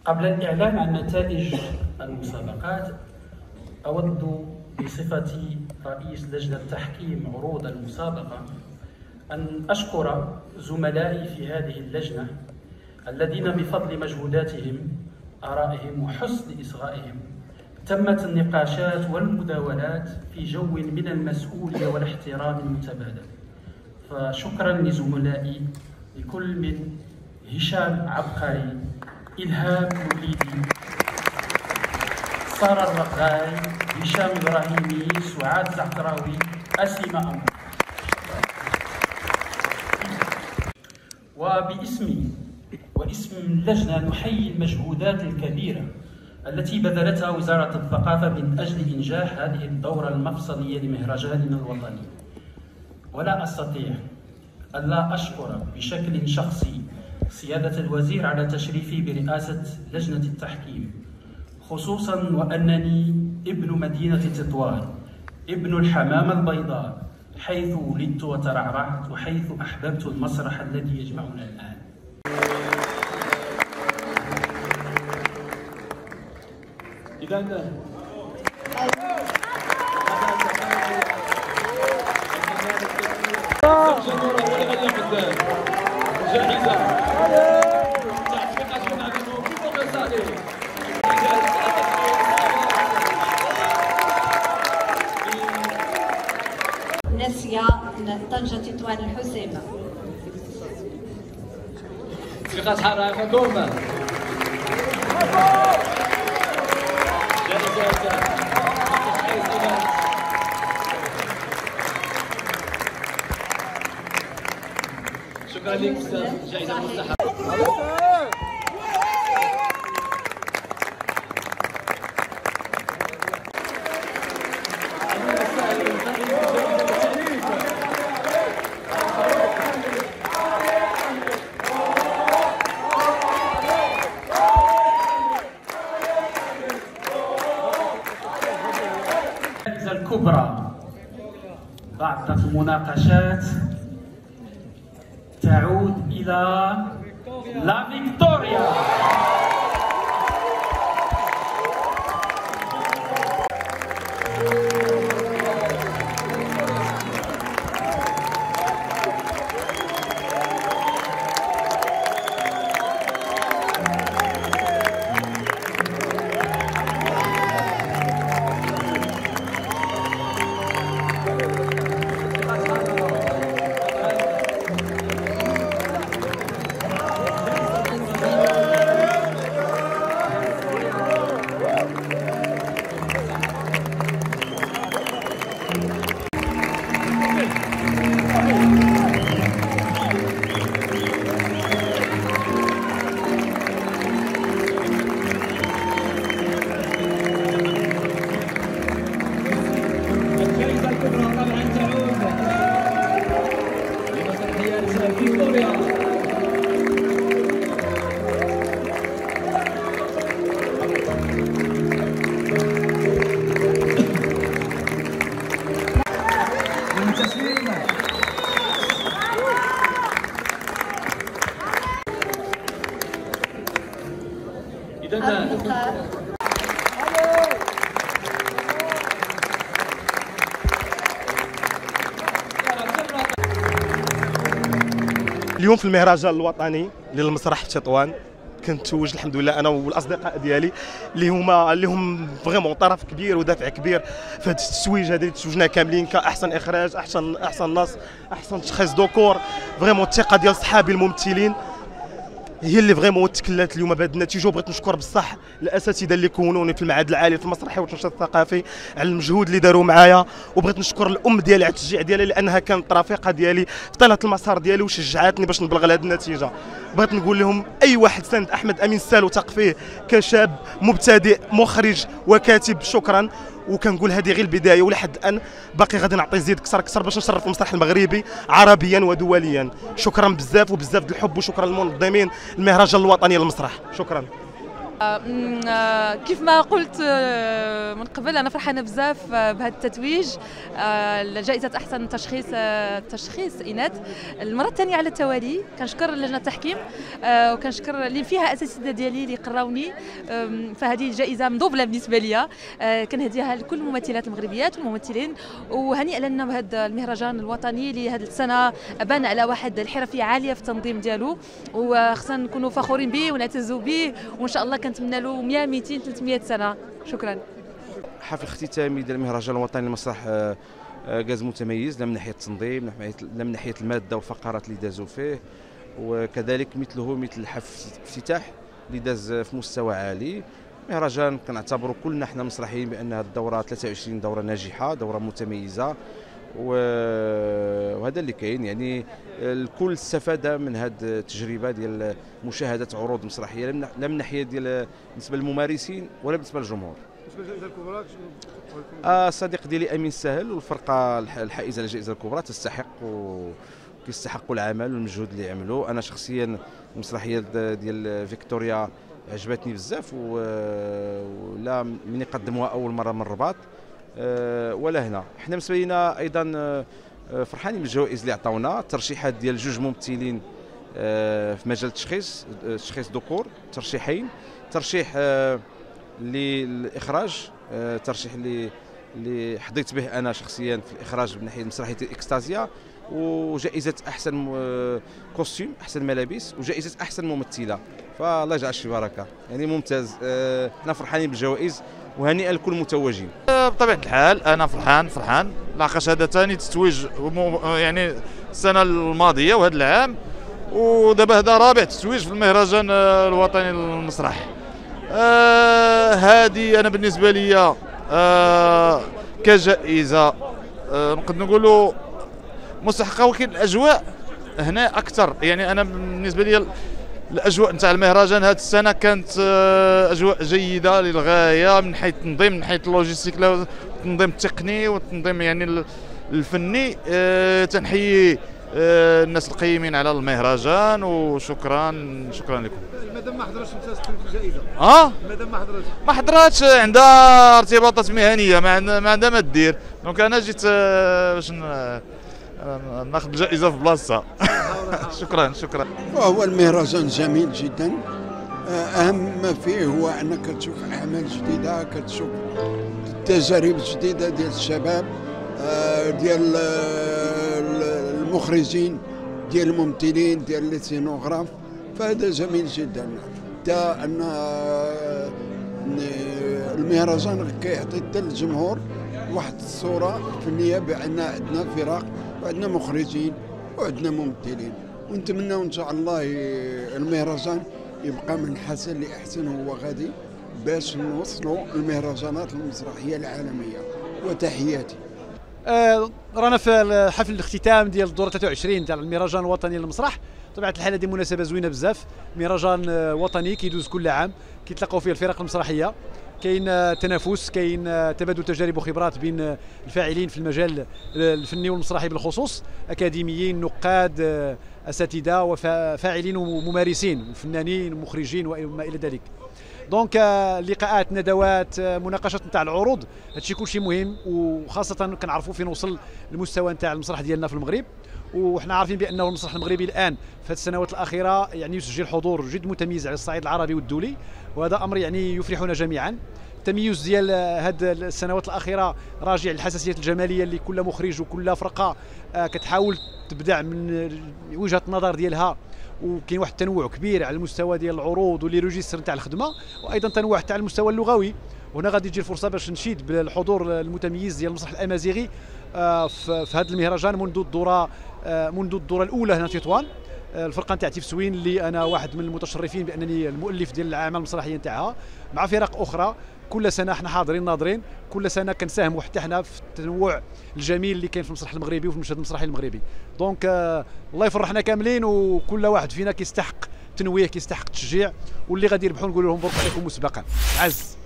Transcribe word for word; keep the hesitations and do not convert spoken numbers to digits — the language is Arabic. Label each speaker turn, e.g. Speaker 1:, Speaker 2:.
Speaker 1: قبل الإعلان عن نتائج المسابقات، أود بصفتي رئيس لجنة تحكيم عروض المسابقة أن أشكر زملائي في هذه اللجنة الذين بفضل مجهوداتهم، آرائهم وحسن إصغائهم تمت النقاشات والمداولات في جو من المسؤولية والاحترام المتبادل. فشكرا لزملائي، لكل من هشام عبقري، إلهام موليدي، سارة الرقاي، هشام إبراهيمي، سعاد زعتراوي، أسيمة أمر. وباسمي واسم اللجنة نحيي المجهودات الكبيرة التي بذلتها وزارة الثقافة من أجل إنجاح هذه الدورة المفصلية لمهرجاننا الوطني. ولا أستطيع ألا أشكر بشكل شخصي سيادة الوزير على تشريفي برئاسة لجنة التحكيم، خصوصا وأنني ابن مدينة تطوان، ابن الحمامة البيضاء، حيث ولدت وترعرعت وحيث أحببت المسرح الذي يجمعنا الآن.
Speaker 2: إذا
Speaker 3: ناسية طنجة تطوان الحسيمة.
Speaker 2: ثقة حرككم. شكرا لك استاذ، جائزة مستحقة.
Speaker 1: الجائزة الكبرى بعد المناقشات تعود إلى لا فيكتوريا.
Speaker 4: اليوم في المهرجان الوطني للمسرح في تطوان كنت توج الحمد لله انا والاصدقاء ديالي اللي هما اللي هم فريمون طرف كبير ودافع كبير في هذا التتويج هذا اللي توجنا كاملين كاحسن اخراج، احسن احسن نص، احسن تشخيص دوكور. فريمون الثقه ديال صحابي الممثلين هي اللي فريمون تكلات اليوم بهذه النتيجه. وبغيت نشكر بصح الاساتذه اللي كونوني في المعهد العالي في المسرحي والتنشيط الثقافي على المجهود اللي داروا معايا. وبغيت نشكر الام ديالي على التشجيع ديالها لانها كانت رفيقه ديالي في طيله المسار ديالي وشجعتني باش نبلغ لهذه النتيجه. بغيت نقول لهم اي واحد ساند احمد امين سال وثق فيه كشاب مبتدئ مخرج وكاتب شكرا. وكنقول هذه غير البدايه، ولحد الان باقي غادي نعطي زيد كثر كثر باش نشرف المسرح المغربي عربيا ودوليا. شكرا بزاف وبزاف د الحب، وشكرا للمنظمين المهرجان الوطني للمسرح. شكرا.
Speaker 5: كيف ما قلت من قبل انا فرحانه بزاف بهذا التتويج لجائزه احسن تشخيص تشخيص اناث المره الثانيه على التوالي. كنشكر لجنه التحكيم وكنشكر اللي فيها اساتذه ديالي اللي قراوني، فهذه الجائزه مضوبله بالنسبه لي، كنهديها لكل الممثلات المغربيات والممثلين، وهنيئا لنا بهذا المهرجان الوطني اللي هذه السنه ابان على واحد الحرفيه عاليه في التنظيم ديالو، وخصنا نكونوا فخورين به ونعتزوا به، وان شاء الله كنتمنى له مئة مئتين ثلاثمئة سنه. شكرا.
Speaker 6: حفل اختتامي ديال المهرجان الوطني للمسرح غاز متميز، لا من ناحيه التنظيم لا من ناحيه الماده والفقرات اللي دازوا فيه، وكذلك مثله مثل حفل الافتتاح اللي داز في مستوى عالي. مهرجان كنعتبروا كلنا حنا مسرحيين بان هذه الدوره ثلاثة وعشرين دوره ناجحه، دوره متميزه، وهذا اللي كاين. يعني الكل استفاد من هذه التجربه ديال مشاهده عروض مسرحيه لا من ناحيه ديال بالنسبه للممارسين ولا بالنسبه للجمهور. بالنسبه للجائزه الكبرى آه صديق ديالي امين سهل والفرقه الحائزه للجائزه الكبرى تستحق وكيستحقوا العمل والمجهود اللي عملوا. انا شخصيا المسرحيه ديال فيكتوريا عجبتني بزاف، ولا من قدموها اول مره من الرباط ولا هنا. حنا بالنسبه لنا ايضا فرحانين بالجوائز اللي عطاونا، الترشيحات ديال جوج ممثلين في مجال التشخيص تشخيص ذكور، ترشيحين، ترشيح للاخراج، ترشيح اللي اللي حظيت به انا شخصيا في الاخراج من ناحيه مسرحيه اكستازيا، وجائزه احسن كوستيم احسن ملابس، وجائزه احسن ممثله. فالله يجعل شي بركه، يعني ممتاز. احنا فرحانين بالجوائز وهنيئا لكل المتوجين.
Speaker 7: بطبيعه الحال انا فرحان فرحان لاحقاش هذا ثاني تتويج يعني السنه الماضيه وهذا العام، ودابا هذا رابع تتويج في المهرجان الوطني للمسرح. آه هذه انا بالنسبه لي آه كجائزه آه نقدر نقولوا مستحقه، ولكن الاجواء هنا اكثر. يعني انا بالنسبه لي الاجواء نتاع المهرجان هذه السنه كانت اجواء جيده للغايه من حيث التنظيم، من حيث اللوجيستيك، التنظيم التقني والتنظيم يعني الفني. أه تنحيي أه الناس القيمين على المهرجان، وشكرا شكرا لكم.
Speaker 8: مادام ما حضرتش انت في الجائزه؟
Speaker 7: اه
Speaker 8: مادام ما حضرتش
Speaker 7: ما حضرتش عندها ارتباطات مهنيه، ما عندها ما عندها ما دير، دونك انا جيت أه باش ناخذ الجائزه في بلاصتها. شكرا شكرا.
Speaker 9: وهو المهرجان جميل جدا، اهم ما فيه هو انك تشوف اعمال جديده، كتشوف تجارب جديده ديال الشباب، ديال المخرجين، ديال الممثلين، ديال لي سينوغراف، فهذا جميل جدا. حتى ان المهرجان كيعطي حتى للجمهور واحد الصوره فنيه بان عندنا فرق وعندنا مخرجين وعندنا ممثلين، ونتمنى ان شاء الله المهرجان يبقى من حسن لاحسن هو غادي باش نوصلوا المهرجانات المسرحيه العالميه. وتحياتي.
Speaker 8: آه رانا في حفل الاختتام ديال الدوره ثلاثة وعشرين تاع المهرجان الوطني للمسرح. بطبيعه الحال هذه مناسبه زوينه بزاف، مهرجان وطني كيدوز كل عام، كيتلاقاو فيه الفرق المسرحيه، كاين تنافس، كاين تبادل تجارب وخبرات بين الفاعلين في المجال الفني والمسرحي بالخصوص، اكاديميين، نقاد، اساتذه وفاعلين وممارسين، فنانين ومخرجين وما الى ذلك. دونك لقاءات، ندوات، مناقشات نتاع العروض، هادشي كلشي مهم، وخاصه كنعرفوا فين وصل المستوى نتاع المسرح ديالنا في المغرب. وحنا عارفين بانه المسرح المغربي الان في هذه السنوات الاخيره يعني يسجل حضور جد متميز على الصعيد العربي والدولي، وهذا امر يعني يفرحنا جميعا. التميز ديال هذه السنوات الاخيره راجع للحساسيه الجماليه اللي كل مخرج وكل فرقه كتحاول تبدع من وجهه النظر ديالها، وكاين واحد التنوع كبير على المستوى ديال العروض ولي ريجيستر نتاع الخدمه، وايضا تنوع تاع المستوى اللغوي. وهنا غادي تجي الفرصه باش نشيد بالحضور المتميز ديال المسرح الامازيغي في هذا المهرجان منذ الدوره منذ الدوره الاولى هنا في تطوان. الفرقه نتاع تيفسوين اللي انا واحد من المتشرفين بانني المؤلف ديال الاعمال المسرحيه نتاعها، مع فرق اخرى. كل سنه احنا حاضرين ناظرين، كل سنه كنساهموا حتى حنا في التنوع الجميل اللي كاين في المسرح المغربي وفي المشهد المسرحي المغربي. دونك آه الله يفرحنا كاملين، وكل واحد فينا كيستحق تنويه، كيستحق تشجيع، واللي غادي يربحوا نقول لهم برك عليكم مسبقا. عز